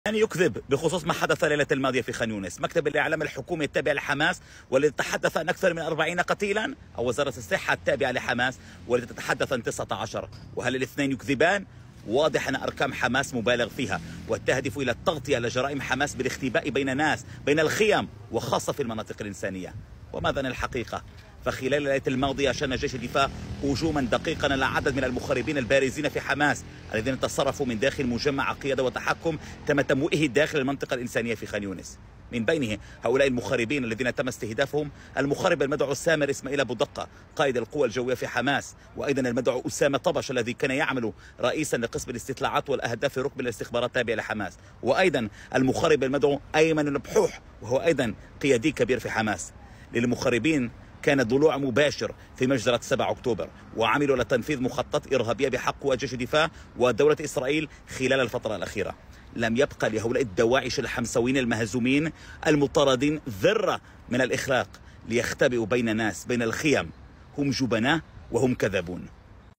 يكذب بخصوص ما حدث ليلة الماضية في خان يونس. مكتب الإعلام الحكومي التابع لحماس والذي تحدث عن أكثر من 40 قتيلا، أو وزارة الصحة التابعة لحماس والتي تتحدث عن 19، وهل الاثنين يكذبان؟ واضح أن أرقام حماس مبالغ فيها وتهدف إلى التغطية على جرائم حماس بالاختباء بين ناس، بين الخيم، وخاصة في المناطق الإنسانية. وماذا عن الحقيقة؟ فخلال الليلة الماضية شن جيش الدفاع هجوما دقيقا على عدد من المخربين البارزين في حماس الذين تصرفوا من داخل مجمع قيادة وتحكم تم تموئه داخل المنطقة الإنسانية في خان يونس. من بينه هؤلاء المخربين الذين تم استهدافهم المخرب المدعو سامر إسماعيل أبو دقة قائد القوى الجوية في حماس، وأيضا المدعو أسامة طبش الذي كان يعمل رئيسا لقسم الاستطلاعات والأهداف في ركب الاستخبارات التابع لحماس، وأيضا المخرب المدعو أيمن البحوح وهو أيضا قيادي كبير في حماس. للمخربين كان ضلوع مباشر في مجزرة 7 أكتوبر، وعملوا على تنفيذ مخطط إرهابية بحق قوى جيش الدفاع ودولة إسرائيل خلال الفترة الأخيرة. لم يبقى لهؤلاء الدواعش الحمسويين المهزومين المطاردين ذرة من الإخلاق ليختبئوا بين ناس، بين الخيم. هم جبناء وهم كذابون.